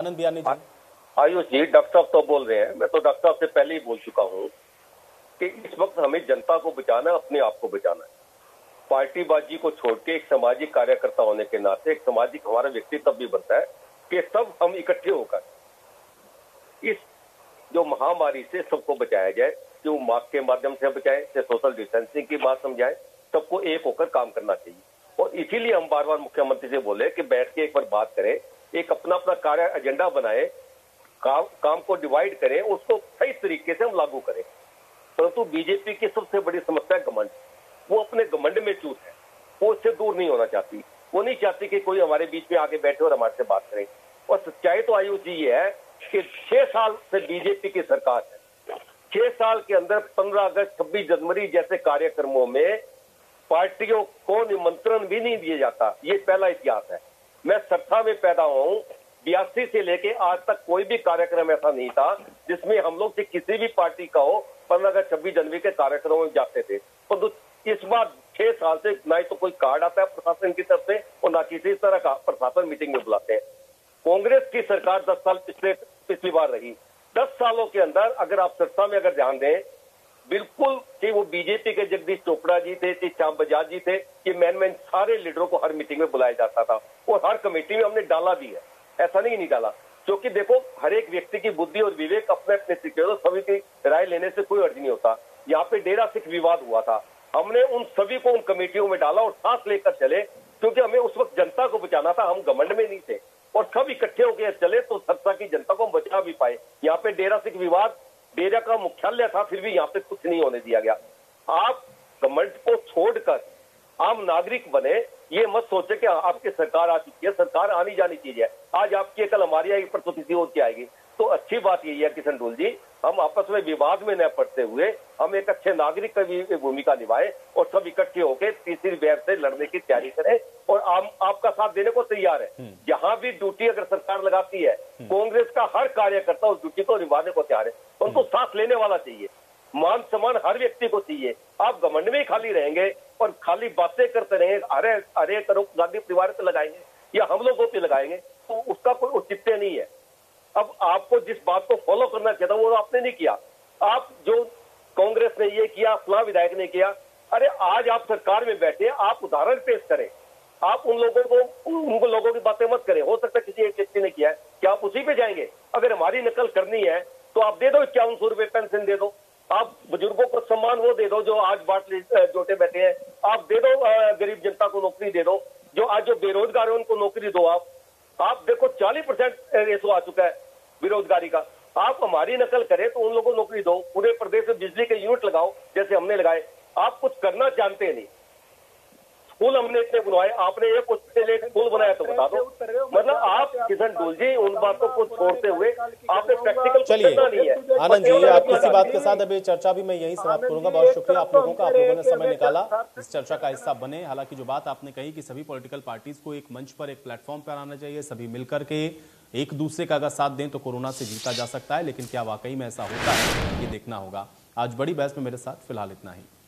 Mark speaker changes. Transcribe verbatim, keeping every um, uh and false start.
Speaker 1: आनंद Biyani ji.
Speaker 2: Ayush ji, doctor साहब तो बोल रहे हैं, मैं तो डॉक्टर साहब से पहले ही बोल चुका हूँ कि इस वक्त हमें जनता को बचाना है, अपने आप को बचाना है। पार्टीबाजी को छोड़ के एक सामाजिक कार्यकर्ता होने के नाते एक सामाजिक हमारा व्यक्तित्व भी बनता है कि सब हम इकट्ठे होकर इस जो महामारी से सबको बचाया जाए, जो मास्क के माध्यम से बचाए, से सोशल डिस्टेंसिंग की बात समझाए, सबको एक होकर काम करना चाहिए। और इसीलिए हम बार बार मुख्यमंत्री से बोले कि बैठ के एक बार बात करें, एक अपना अपना कार्य एजेंडा बनाए, काम काम को डिवाइड करें, उसको सही तरीके से हम लागू करें। परंतु बीजेपी की सबसे बड़ी समस्या है घमंड। वो अपने घमंड में चूत है, वो उससे दूर नहीं होना चाहती। वो नहीं चाहती कि कोई हमारे बीच में आके बैठे और हमारे से बात करे। और सच्चाई तो आयुष जी ये है कि छह साल से बीजेपी की सरकार है। छह साल के अंदर पंद्रह अगस्त छब्बीस जनवरी जैसे कार्यक्रमों में पार्टियों को निमंत्रण भी नहीं दिया जाता। ये पहला इतिहास है। मैं सरसा में पैदा हुआ हूं, बयासी से लेके आज तक कोई भी कार्यक्रम ऐसा नहीं था जिसमें हम लोग से किसी भी पार्टी का हो पंद्रह अगस्त छब्बीस जनवरी के कार्यक्रमों में जाते थे। तो इस बार छह साल से ना ही तो कोई कार्ड आता है प्रशासन की तरफ से और ना किसी तरह का प्रशासन मीटिंग में बुलाते हैं। कांग्रेस की सरकार दस साल पिछले पिछली बार रही। दस सालों के अंदर अगर आप सरसा में अगर ध्यान दें, बिल्कुल कि वो बीजेपी के जगदीश चोपड़ा जी थे, कि श्याम बजाज जी थे, कि मैन मैन सारे लीडरों को हर मीटिंग में बुलाया जाता था और हर कमेटी में हमने डाला भी है। ऐसा नहीं नहीं डाला, क्योंकि देखो हर एक व्यक्ति की बुद्धि और विवेक अपने अपने तरीके से, सभी की राय लेने से कोई अर्ज नहीं होता। यहाँ पे डेरा सिख विवाद हुआ था, हमने उन सभी को उन कमेटियों में डाला और सांस लेकर चले, क्योंकि हमें उस वक्त जनता को बचाना था। हम घमंड में नहीं थे और सब इकट्ठे होकर चले तो सरसा की जनता को हम बचा भी पाए। यहाँ पे डेरा सिख विवाद, डेरा का मुख्यालय था, फिर भी यहाँ पे कुछ नहीं होने दिया गया। आप घमंड को छोड़कर आम नागरिक बने, ये मत सोचे कि आपकी सरकार आ चुकी है। सरकार आनी जानी चीज है, आज आपकी है, कल हमारी आएगी, परसों किसी और की आएगी। तो अच्छी बात यही है किशन डोल जी, हम आपस में विवाद में न पड़ते हुए हम एक अच्छे नागरिक की भूमिका निभाएं और सब इकट्ठे होकर तीसरी लहर से लड़ने की तैयारी करें। और आम आपका साथ देने को तैयार है। जहां भी ड्यूटी अगर सरकार लगाती है, कांग्रेस का हर कार्यकर्ता उस ड्यूटी को निभाने को तैयार है। उनको साथ लेने वाला चाहिए, मान सम्मान हर व्यक्ति को चाहिए। आप घमंड में ही खाली रहेंगे और खाली बातें करते रहेंगे, अरे अरे करो गांधी परिवार पे लगाएंगे या हम लोगों पे लगाएंगे, तो उसका कोई औचित्य नहीं है। अब आपको जिस बात को फॉलो करना चाहिए था वो आपने नहीं किया। आप जो कांग्रेस ने ये किया, फला विधायक ने किया, अरे आज आप सरकार में बैठे, आप उदाहरण पेश करें। आप उन लोगों को उन लोगों की बातें मत करें। हो सकता है किसी एक व्यक्ति ने किया है, क्या आप उसी पे जाएंगे? अगर हमारी नकल करनी है तो आप दे दो इक्यावन सौ रुपए पेंशन दे दो, आप बुजुर्गों को सम्मान वो दे दो जो आज बाट जोटे बैठे हैं, आप दे दो गरीब जनता को नौकरी दे दो, जो आज जो बेरोजगार है उनको नौकरी दो। आप आप देखो चालीस परसेंट रेशो आ चुका है बेरोजगारी का। आप हमारी नकल करें तो उन लोगों को नौकरी दो, पूरे प्रदेश में बिजली के यूनिट लगाओ जैसे हमने लगाए। आप कुछ करना जानते नहीं। स्कूल हमने इतने बनवाए, आपने एक स्कूल बनाया तो बता दो। मतलब आप किशन डोल जी उन बातों को छोड़ते हुए आपने प्रैक्टिकल करना नहीं है।
Speaker 1: आनंद जी, आपकी इसी बात के साथ अभी चर्चा भी मैं यही समाप्त करूंगा। बहुत शुक्रिया आप लोगों का, आप लोगों ने समय निकाला इस चर्चा का हिस्सा बने। हालांकि जो बात आपने कही कि सभी पॉलिटिकल पार्टीज को एक मंच पर, एक प्लेटफॉर्म पर आना चाहिए, सभी मिलकर के एक दूसरे का अगर साथ दें तो कोरोना से जीता जा सकता है, लेकिन क्या वाकई में ऐसा होता है ये देखना होगा। आज बड़ी बहस में मेरे साथ फिलहाल इतना ही।